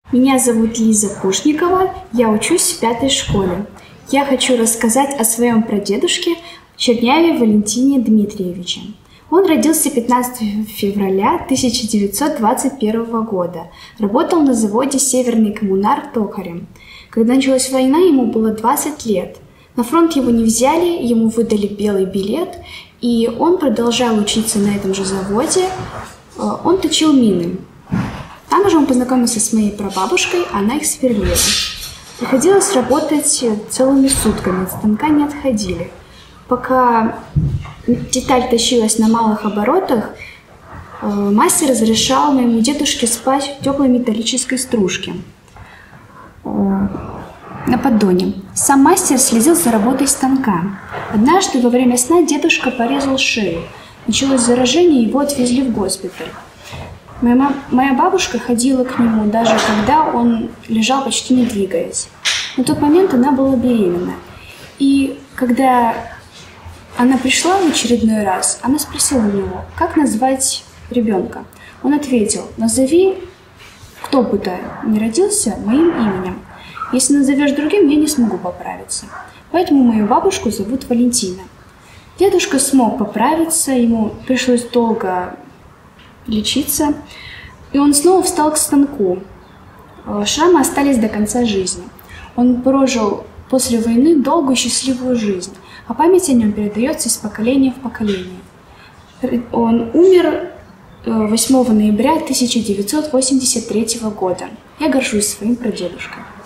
Меня зовут Лиза Пушникова, я учусь в 5-й школе. Я хочу рассказать о своем прадедушке Черняве Валентине Дмитриевиче. Он родился 15 февраля 1921 года. Работал на заводе «Северный коммунар» токарем. Когда началась война, ему было 20 лет. На фронт его не взяли, ему выдали белый билет, и он продолжал учиться на этом же заводе. Он точил мины. Там же он познакомился с моей прабабушкой, она их сверлила. Приходилось работать целыми сутками, от станка не отходили. Пока деталь тащилась на малых оборотах, мастер разрешал моему дедушке спать в теплой металлической стружке на поддоне. Сам мастер следил за работой станка. Однажды во время сна дедушка порезал шею. Началось заражение, его отвезли в госпиталь. Моя бабушка ходила к нему, даже когда он лежал почти не двигаясь. На тот момент она была беременна. И когда она пришла в очередной раз, она спросила у него, как назвать ребенка. Он ответил: назови, кто бы то ни родился, моим именем. Если назовешь другим, я не смогу поправиться. Поэтому мою бабушку зовут Валентина. Дедушка смог поправиться, ему пришлось долго лечиться, и он снова встал к станку. Шрамы остались до конца жизни. Он прожил после войны долгую счастливую жизнь, а память о нем передается из поколения в поколение. Он умер 8 ноября 1983 года. Я горжусь своим прадедушкой.